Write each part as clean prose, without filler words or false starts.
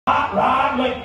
Hot rod lick.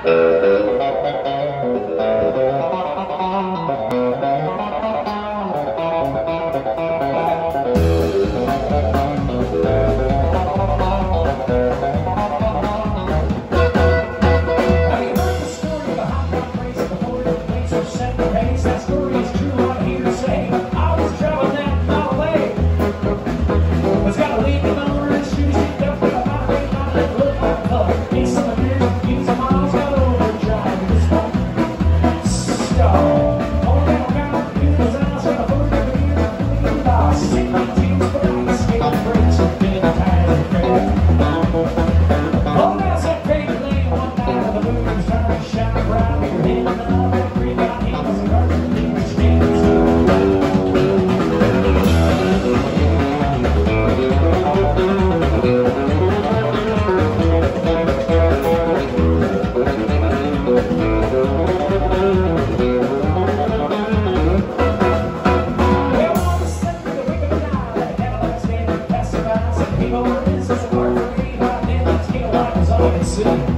That story is true, I'm here to say I was traveling that mile away. Was gotta leave the number and shoes picked up with a highway, not that look like color. It's some of your views of miles got overdrive. This one stall. All down around the news eyes on a hood of the year. I'm feeling lost. 16 teams, but I can skate brakes and feeling tired of the all down that crazy lane one night of the moon started to shine bright. We were hitting up that green down hills and garden. City.